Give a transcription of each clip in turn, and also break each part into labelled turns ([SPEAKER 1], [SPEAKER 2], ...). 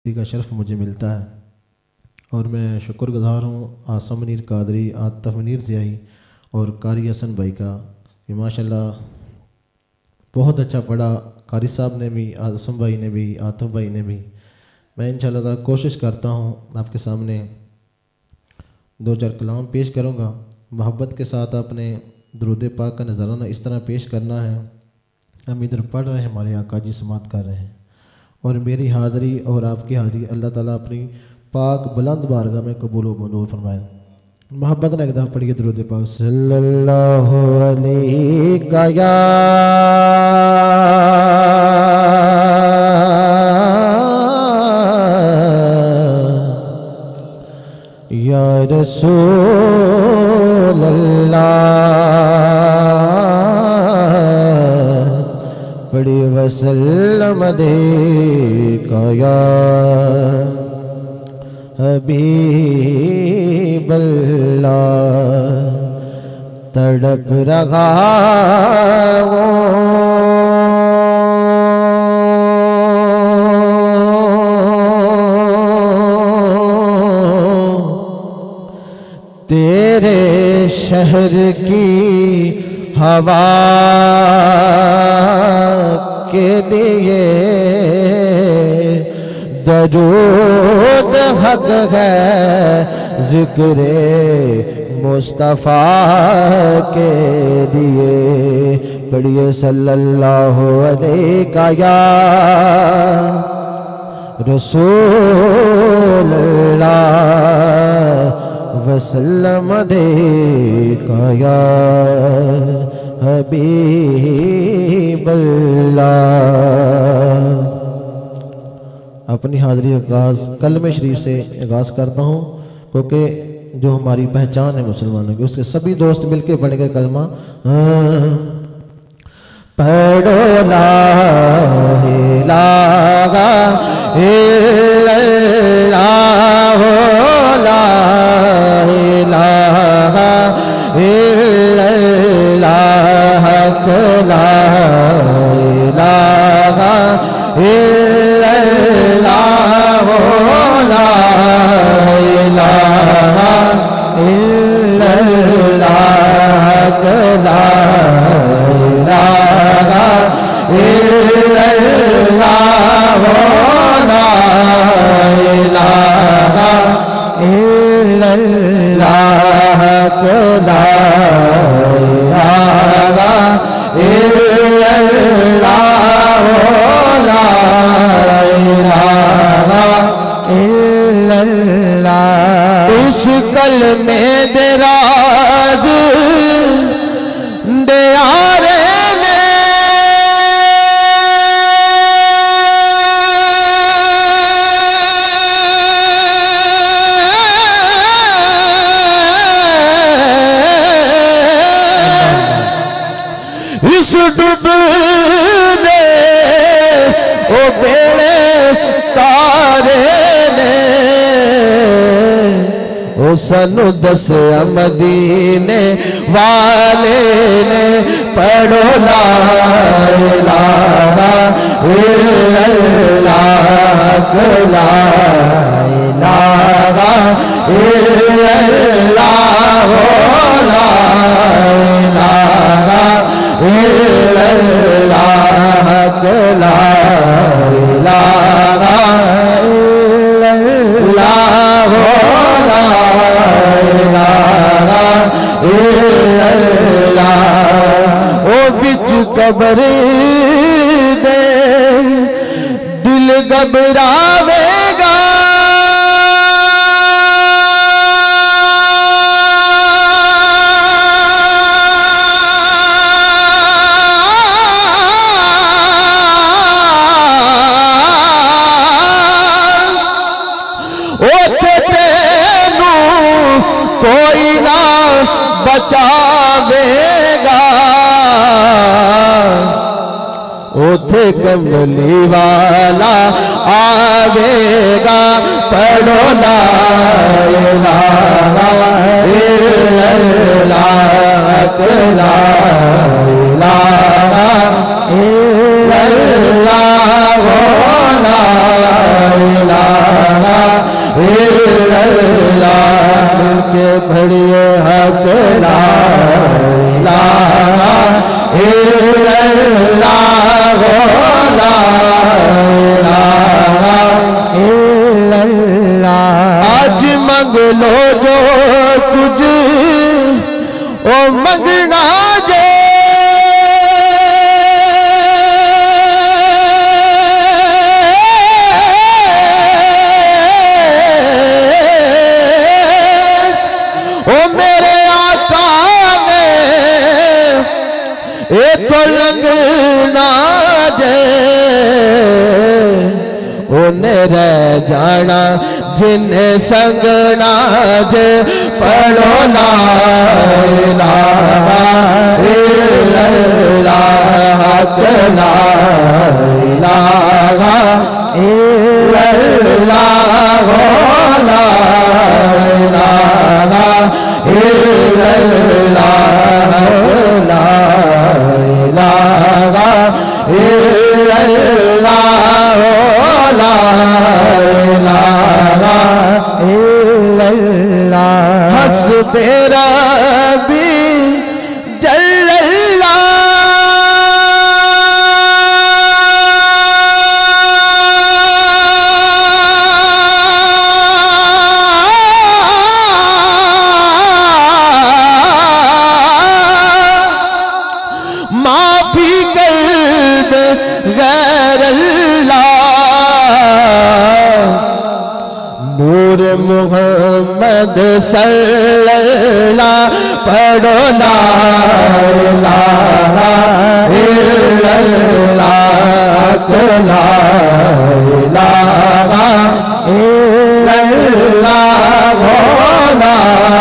[SPEAKER 1] का शर्फ मुझे मिलता है और मैं शुक्रगुजार हूँ आसम मुनीर कादरी, आतिफ मुनीर ज़ियाई और कारी हसन भाई का कि माशाल्लाह बहुत अच्छा पढ़ा। कारी साहब ने भी, आसम भाई ने भी, आतिफ भाई ने भी। मैं इंशाल्लाह ताला कोशिश करता हूँ आपके सामने दो चार कलाम पेश करूँगा। मोहब्बत के साथ अपने दुरूद पाक का नज़राना इस तरह पेश करना है। हम इधर पढ़ रहे हैं, हमारे आका जी समात कर रहे हैं और मेरी हाज़री और आपकी हाज़री अल्लाह ताला अपनी पाक बुलंद बारगाह में कबूल व मंजूर फरमाए। मोहब्बत ने एक दफ़ा पढ़िए दुरूद पाक सल्लल्लाहु अलैहि या रसूल अल्लाह पढ़ी वसल्लम अलैका या हबीब अल्लाह तड़प रहा वो तेरे शहर की हवा के लिए दरूद हक है ज़िक्रे मुस्तफ़ा के लिए। पढ़िए सल्लल्लाहु अलैका या रसूल अल्लाह वसल्लम अलैका या हबीब अल्लाह। अपनी हाज़री आगाज़ कलमे शरीफ से आगाज़ करता हूँ क्योंकि जो हमारी पहचान है मुसलमानों की, उसके सभी दोस्त मिलके पढ़ेंगे कलमा। पढ़ो ला इलाहा इल्लल्लाह ला इलाहा इल्लल्लाह ला इलाहा इल्लल्लाह ला इलाहा इल्लल्लाह ला इलाहा इल्लल्लाह ला इलाहा इल्लल्लाह ला इलाहा इल्लल्लाह ला इलाहा इल्लल्लाह। इस कलमे दे राज दे यारे इस डूबने ओ बेड़े तारे ने ओ सानू दसिया मदीने वाले ने। पढ़ो ला इलाहा इल्लल्लाह ला इलाहा इल्लल्लाह ला इलाहा इल्लल्लाह ला इलाहा इल्लल्लाह ला इलाहा इल्लल्लाह। ओ बिच कब्र दे दिल घबरावेगा कोई ना बचावेगा उथे कमली वाला आवेगा। पढ़ो ला इलाहा इल्लल्लाह ला इलाहा इल्लल्लाह ला इलाहा
[SPEAKER 2] इल्लल्लाह।
[SPEAKER 1] आज मंग लो जो कुछ ओ मंगना जे, ओ मेरे आका ने ये तो लंघना जे, उन्हें रह जाना जिन्हें संगना जे। पढ़ो ला इलाहा इल्लल्लाह, ला इलाहा इल्लल्लाह, ला इलाहा इल्लल्लाह, ला इलाहा इल्लल्लाह, ला इलाहा इल्लल्लाह। हस्बे रब्बी जल्लल्लाह, माफी कल्ब गैर अल्लाह, नूर मुहम्मद सल्लल्लाह। पढ़ो ला इलाहा इल्लल्लाह, ला इलाहा इल्लल्लाह, ला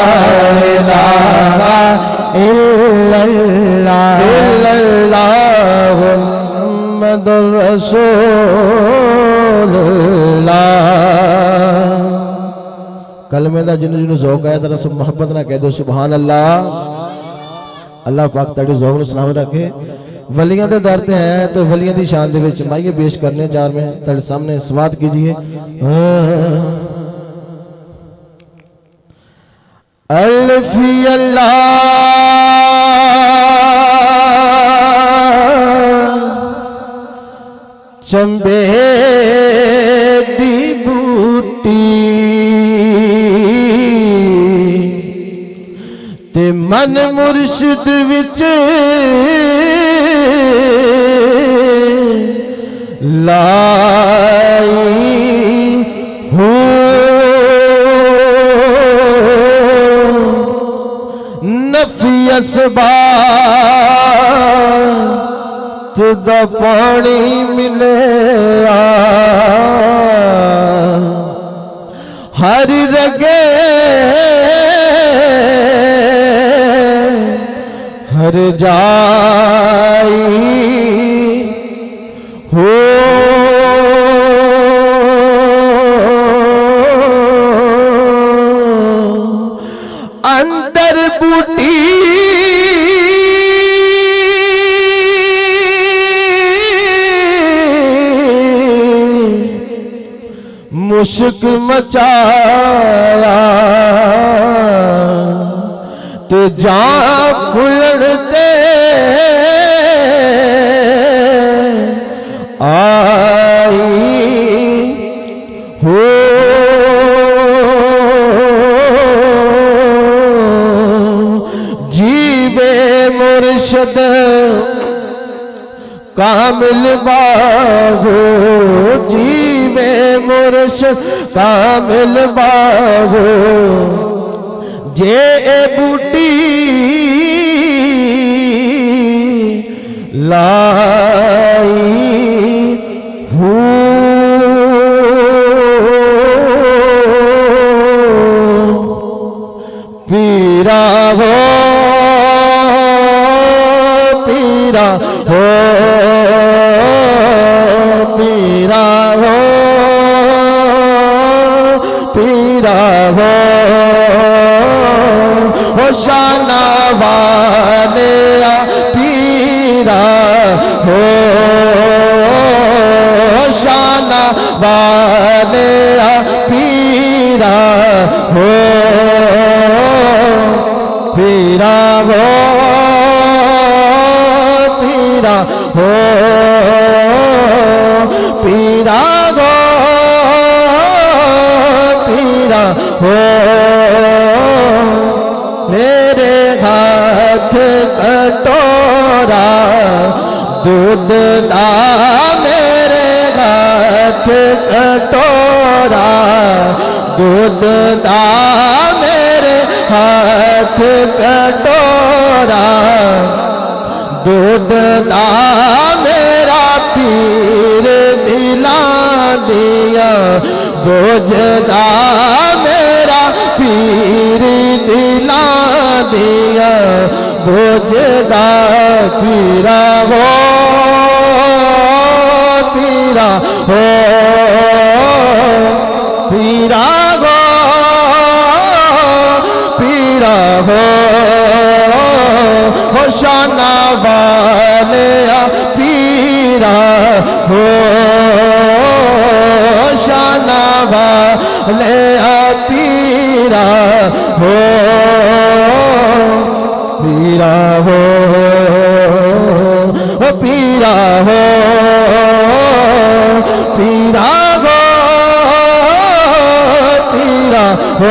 [SPEAKER 1] इलाहा
[SPEAKER 2] इल्लल्लाह
[SPEAKER 1] इल्लल्लाह, मुहम्मदुर रसूलुल्लाह। कलमे दा जिन्हों जिन्हों ज़ौक़ है तरह सब मोहब्बत ना कह दो सुभान अल्लाह। अल्लाह पाक ताड़ी ज़ौक़ नूं सलामत रखे। वलियां दे दर ते है तो वलियां दी शान दे विच माइये पेश करने चार में ताड़े सामने समात कीजिए। अल्फी अल्लाह चंबे दी बूटी ते मन मुर्शिद विच लाई हो, नफी असबात दा पानी मिले हर रगे हर जाई हो, अंदर बूटी मुश्क मचाया ते जा खुलते आई हो, जीवे मुर्शद कामिल बागो, जीवे मुर्शद कामिल बागो, जे बूटी लाई हो, पीरा हो पीरा हो पीरा हो पीरा हो, शाना वाले पीरा हो, शाना वाले पीरा हो, पीरा हो पीरा हो पीरा हो हो मेरे हाथ कटोरा दूध दा मेरे हाथ कटोरा दूध दा मेरे हाथ कटोरा दूध दा मेरा पीर दिला दिया बोझदा मेरा पीर दिला दिया बोझदा पीरा हो पीरा हो पीरा हो पीरा हो शाना वाले पीरा हो शाना वाले पीरा हो पीरा हो पीरा हो पीरा हो पीरा हो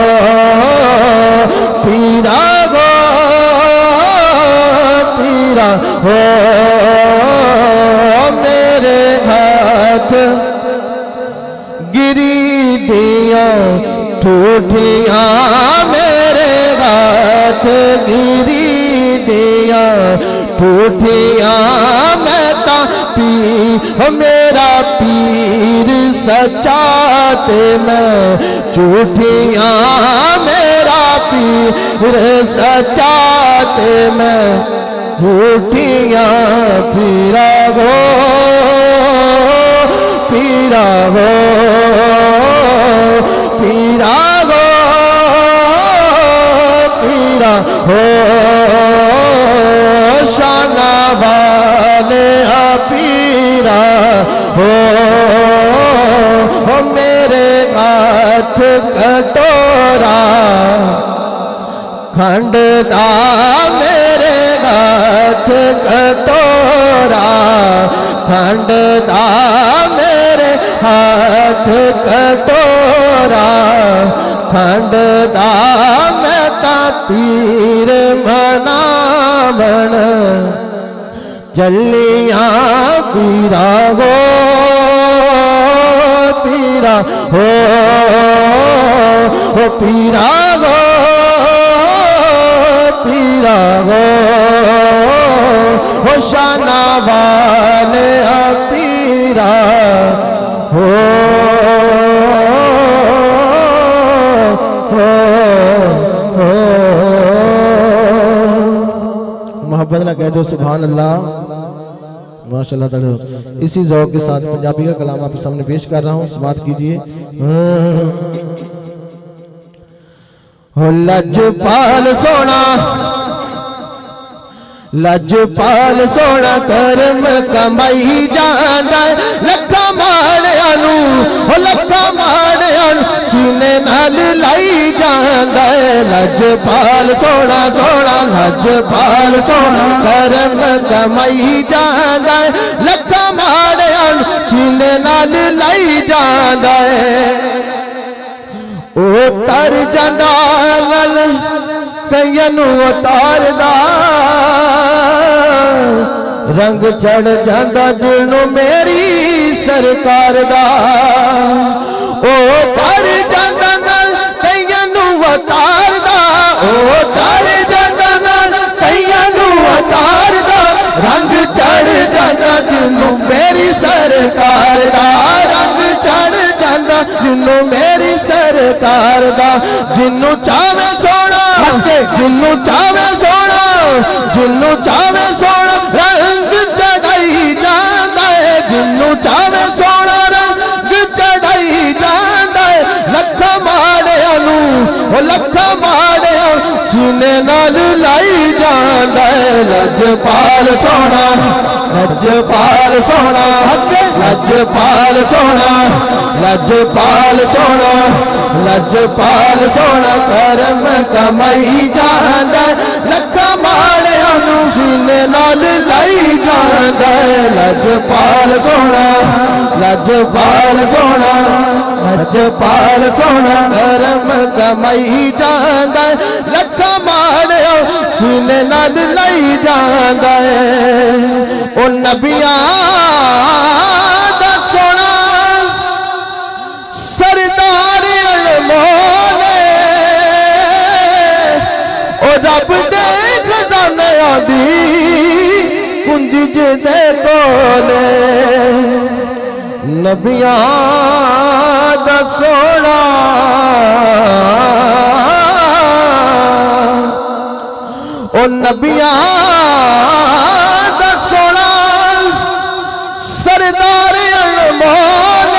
[SPEAKER 1] पीरा हो पीरा हो मेरे हाथ गिरी दिया ठूठिया मेरे हाथ गिरी दिया ठूठिया मैं ता पी मेरा पीर सच्चा ते मैं झूठिया मेरा पीर सच्चा ते मैं झूठिया पीरा हो पीरा हो पीरा हो पीरा हो शाना वाले पीरा हो मेरे हाथ कटोरा खंडदा मेरे हाथ कटोरा खंडदा मेरे हाथ कटोरा खंडदा मैं ता पीर मनावन चलिया पीरा हो पीरा हो पीरा हो पीरा हो शाना वाले पीरा हो मोहब्बत ना कह दो सुभान अल्लाह माशाल्लाह ताला। इसी ज़ौक़ के साथ पंजाबी का कलाम आपके सामने पेश कर रहा हूँ, समात कीजिए। हो लजपाल सोना लजपाल सोना कर्म कमाई जांदा लखा माड़ियां नूं हो लखा माड़ियां सीने नाल लाई जांदा लजपाल सोना सोना लजपाल सोना कर्म कमाई जांदा लखा माड़ियां सीने नाल लाई जांदा ओ तर जांदा नल कईयां नूं उतारदा रंग चढ़ जांदा जिन्नू मेरी सरकार दा ओ तर जांदा नल कईयां नूं उतारदा ओ तर जांदा नल कईयां नूं उतारदा रंग चढ़ जांदा जिन्नू मेरी सरकार दा रंग चढ़ जांदा जिन्नू मेरी सरकार दा जिन्नू चावे सोना जिन्नू चावे सोना जिन्नू चावे सोना रंग चढ़ाई जांदा है जिन्नू चावे सोना रंग चढ़ाई जांदा है लखा माड़ियां नूं ओ लखा माड़ियां सीने नाल लाई जांदा है लजपाल सोना लजपाल सोना लजपाल सोना लजपाल सोना लजपाल सोना कर्म कमाई जांदा लखा माड़ियां नूं सीने नाल लाई जांदा लजपाल सोना लजपाल सोना
[SPEAKER 2] लजपाल सोना धर्म कमाई जांदा लखा माड़ियो सीने नाल लई जांदा ओ नबियां दा सोना सरदार अनमोल ओ रब दे खजाने दी कुंज दे कोले नबियां दा सोना ओ नबियां दा सोना सरदार अनमोल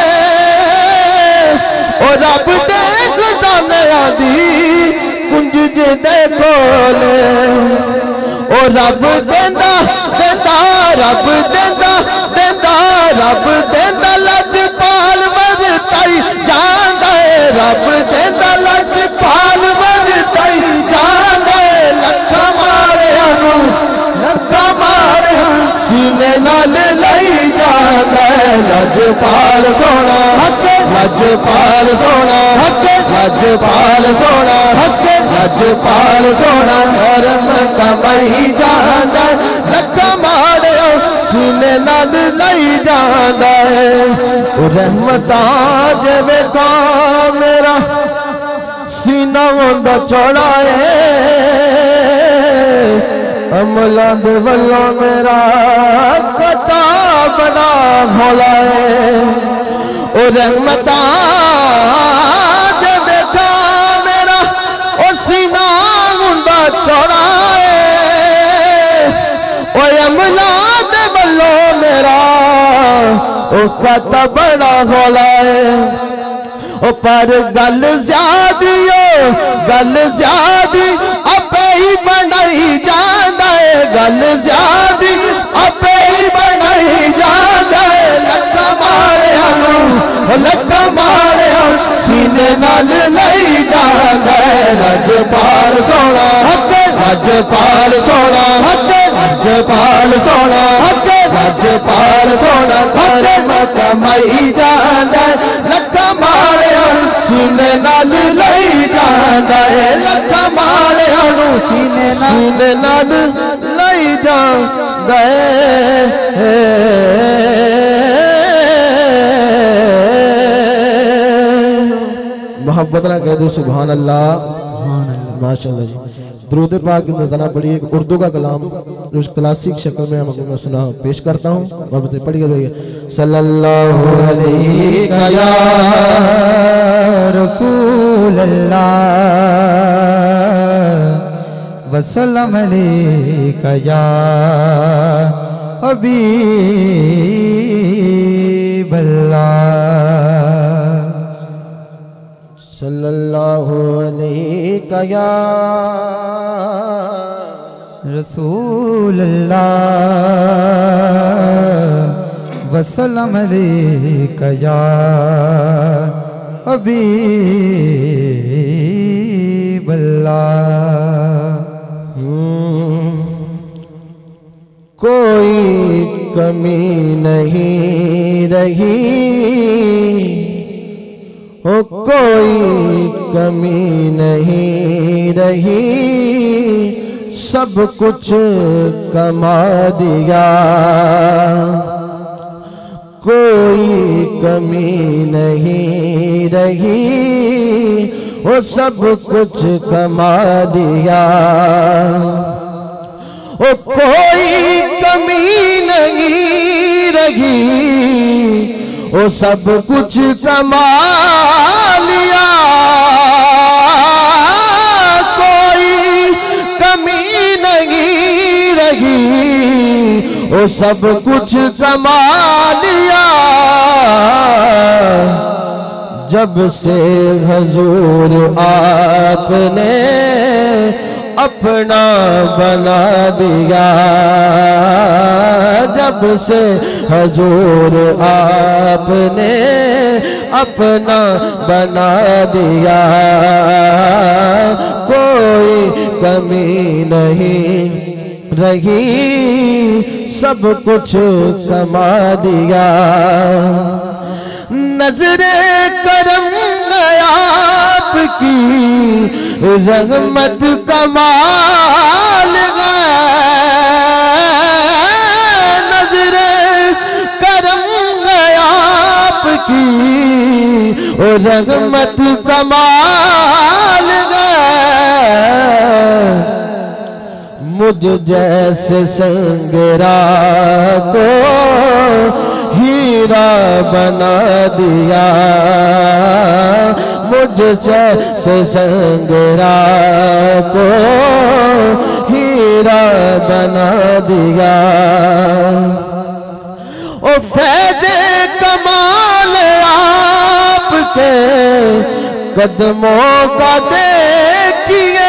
[SPEAKER 2] ओ रब दे खजाने दी कुंज दे कोले ओ रब देंदा देंदा रब देंदा देंदा रब देंदा लजपाल वरताई जांदा रब देंदा लजपाल वरताई जांदा लखा मारिया सीने नाल लई जांदा लजपाल सोना लजपाल सोना लजपाल सोना लजपाल सोना धर्म कमाई जांदा लखा माड़ियो सीने नाल लई जांदा रहमतां जिवें का मेरा सीना होंदा चौड़ा अमलां दे वल्लों मेरा कता बड़ा भोला ओ रहमतां जिवें का मेरा ओ सीना होंदा चौड़ा ओ अमलां दे वल्लों मेरा ओ कता बड़ा भोला ओ पर गल ज्यादी गल ज्यादी आपे ही बनाई जांदा गल ज्यादी आपे ही बनाई जांदा लखा माड़िया सीने नाल लई जांदा लजपाल सोना लजपाल सोना लजपाल सोना लजपाल सोना धर्म कमाई जांदा लखा माड़िया सीने नाल लई जांदा लखा माड़िया सीने नाल लई जांदा मोहब्बत ना कह दो सुभान अल्लाह माशाअल्लाह जी। दुरूद पाक की नज़ारा पढ़िए उर्दू का कलाम उस क्लासिक शक्ल में मैं सुना पेश करता हूँ मोहब्बत पढ़िए रहिए। सल्लल्लाहु अलैहि या रसूल अल्लाह वसल्लम अलैका या हबीब अल्लाह सल्लल्लाहु अलैका या रसूल अल्लाह वसल्लम अलैका या हबीब अल्लाह। कोई कमी नहीं रही हो कोई कमी नहीं रही सब कुछ कमा दिया कोई कमी नहीं रही वो सब कुछ कमा दिया ओ कोई कमी नहीं रही वो सब कुछ कमा लिया कोई कमी नहीं रही वो सब कुछ कमा लिया जब से हुजूर आपने अपना बना दिया जब से हुजूर आपने अपना बना दिया कोई कमी नहीं रही सब कुछ कमा दिया नजरे करम आपकी रहमत कमाल है, नजरे करम आपकी रहमत कमाल है। मुझ जैसे संगरा को हीरा बना दिया, मुझ जैसे संगरा को हीरा बना दिया। ओ फैज़े कमाल आपके कदमों का देखिए,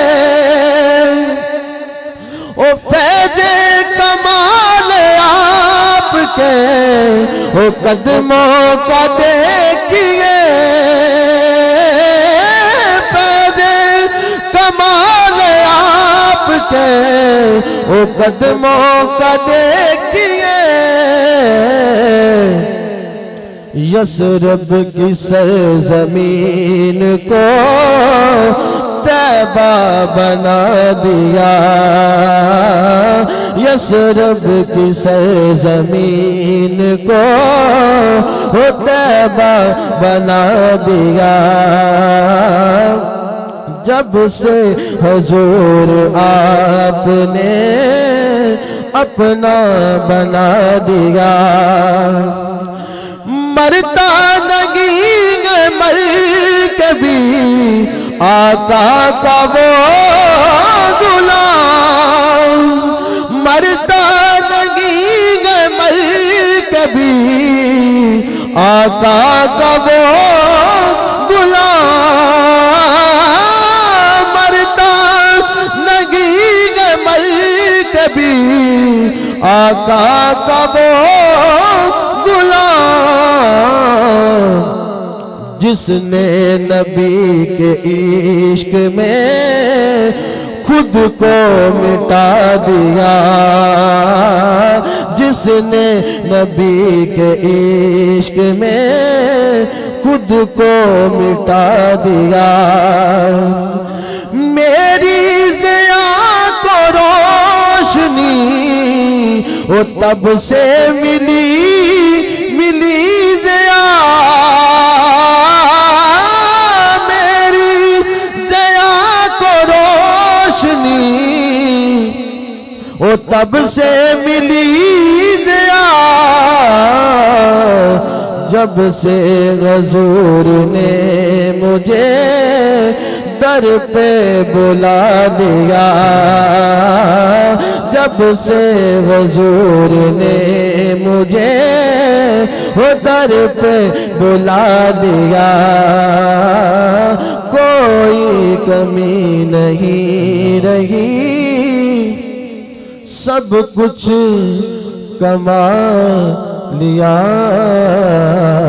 [SPEAKER 2] ओ फैज़े कमाल आपके ओ कदमों का देखिए, फैज़े कमाल आपके ओ कदमों का देखिए। यसरब की सरजमीन को तैबा बना दिया, यसरब की सरजमीन को तैबा बना दिया। जब से हुजूर आपने अपना बना दिया, मरता नहीं मर कभी आका का वो गुलाम, मरता नहीं मर कभी आका का वो गुलाम, मरता नहीं मर कभी आका का वो गुलाम। जिसने नबी के इश्क में खुद को मिटा दिया, जिसने नबी के इश्क में खुद को मिटा दिया। मेरी ज़िया को रोशनी वो तब से मिली ज़िया, मेरी ज़िया को रोशनी वो तब से मिली ज़िया, जब से हुजूर ने मुझे दर पे बुला दिया, जब से हुजूर ने मुझे दर पे बुला दिया। कोई कमी नहीं रही, सब कुछ कमा लिया।